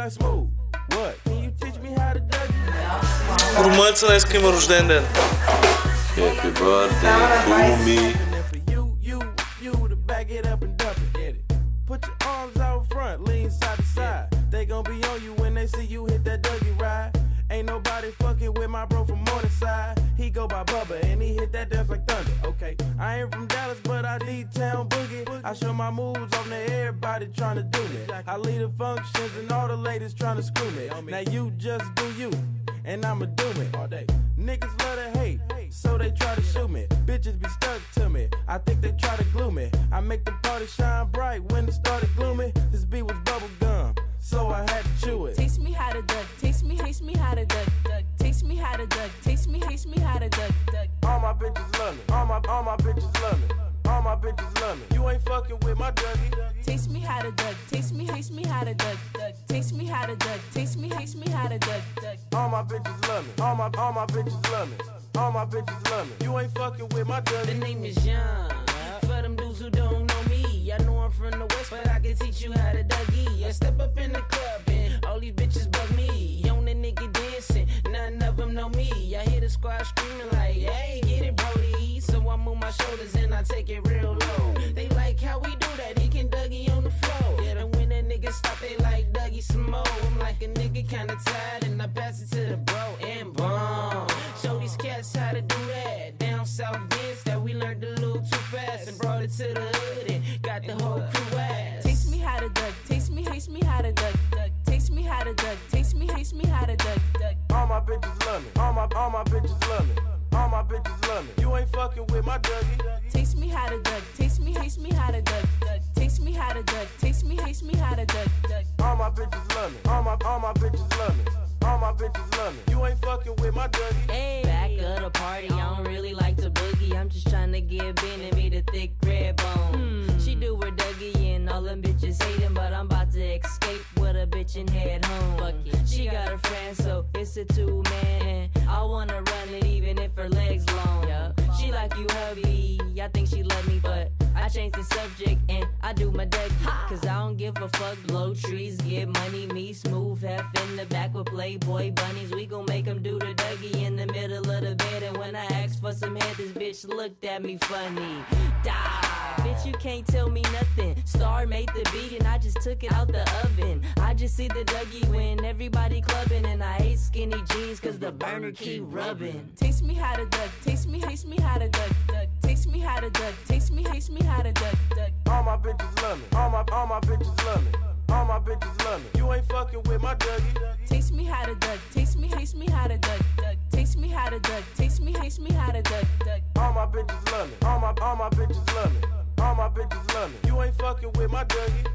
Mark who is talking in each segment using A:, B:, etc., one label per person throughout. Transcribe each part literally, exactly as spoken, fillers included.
A: like smooth. What? Can you teach me how to duck?
B: Румънеца днеска има рожден ден.
C: Happy birthday to me.
A: Back it up and dump it. Put your arms out front, lean side to side. They gon' be on you when they see you hit that Dougie ride. Ain't nobody fucking with my bro from Morningside. He go by Bubba and he hit that dance like thunder. Okay, I ain't from Dallas, but I need town boogie. I show my moves on to everybody tryna do me. I lead the functions and all the ladies tryna screw me. Now you just do you, and I'ma do it all day. Niggas love to hate, so they try to shoot me. Bitches be stuck to me, I think they try to glue me. I make the party shine bright when it started gloomy. This beat was bubble gum, so I had to chew it.
D: Taste me how to duck, taste me, taste me how to duck, duck. Taste me how to duck, taste me, taste me how to duck, duck.
A: All my bitches love me, all my, all my bitches love me. All my bitches love me. You ain't fucking with my Dougie.
D: Taste me how to duck, taste me, taste me how to duck, duck. Taste me how to duck, taste me, taste me how to duck, duck.
A: All my bitches love me. All my, all my bitches love me. All my bitches love me. You ain't fucking with my Dougie.
E: The name is Young. For them dudes who don't know me, I know I'm from the West, but I can teach you how to Dougie. I step up in the club and all these bitches bug me. On the nigga dancing, none of them know me. I hear the squad screaming like, hey, get it, Brody. So I move my shoulders and I take it real low. They like how we do that, he can Dougie on the floor. And when a nigga stop, they like Dougie some more. I'm like a nigga kinda tired and I pass it to the bro and boom. Show these cats how to do that. Down south dance that we learned a little too fast and brought it to the hood and got the whole crew ass.
D: Taste me how to duck, taste me, taste me how to duck, duck. Taste me how to duck, taste me, taste me how to duck, duck.
A: All my bitches love me. All my, all my bitches love me. All my bitches love me. You ain't fucking with my Dougie.
D: Taste me how to duck, taste me, taste me how to duck, duck. Taste me how to duck, taste me, taste me how to duck, duck.
A: All my bitches love me. All my, all my bitches love me. All my bitches love me. You ain't fucking with my Dougie.
E: Hey, back of the party, I don't really like to boogie. I'm just trying to get Ben and me the thick red bone. Hmm. She do her Dougie and all them bitches hate him, but I'm about to escape with a bitch and head home. Fuck it. She got a friend, so it's a two man. I wanna run it even if her legs long. Yeah. She like you hubby, I think she love me, but I change the subject and I do my Dougie. Cause I don't give a fuck, blow trees, get money. Me smooth, half in the back with Playboy bunnies. We gon' make them do the Dougie in the middle of the bed. And when I asked for some head, this bitch looked at me funny. Die, bitch, you can't tell me nothing. Star made the beat and I just took it out the oven. I just see the Dougie when everybody clubbing. And I hate skinny jeans cause the burner keep rubbing.
D: Taste me how to duck, taste me, taste me how to duck, duck. Taste me how to duck, taste me, taste me how to duck, duck.
A: All my bitches love me. All my, all my bitches love me. All my bitches love me. You ain't fucking with my Dougie.
D: Taste me how to duck, taste me, taste me how to duck, duck. Taste me how to duck, taste me, taste me how to duck, duck.
A: All my bitches love me. All my, all my bitches love me. All my bitches love me. You ain't fucking with my Dougie.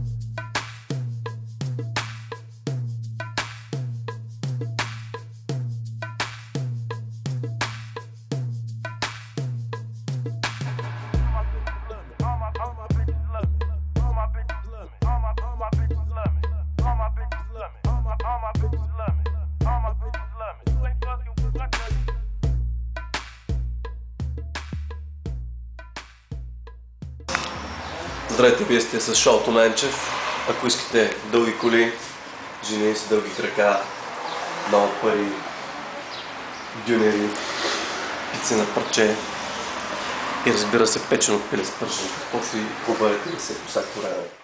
C: Здравейте, вие сте с Шалто Нанчев. Ако искате дълги коли, жени с дълги крака, много пари, дюнери, пици на парче и разбира се печено пиле с пържен картофи, обадете ли се по всяко време.